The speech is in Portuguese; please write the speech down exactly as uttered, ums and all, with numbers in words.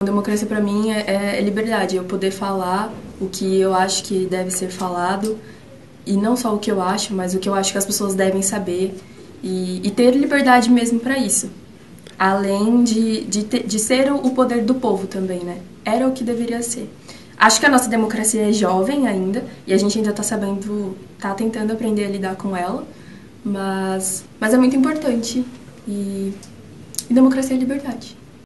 Democracia para mim é, é liberdade, eu poder falar o que eu acho que deve ser falado, e não só o que eu acho, mas o que eu acho que as pessoas devem saber, e, e ter liberdade mesmo para isso. Além de, de, ter, de ser o poder do povo também, né? Era o que deveria ser. Acho que a nossa democracia é jovem ainda, e a gente ainda está sabendo, está tentando aprender a lidar com ela, mas, mas é muito importante. E, e democracia é liberdade.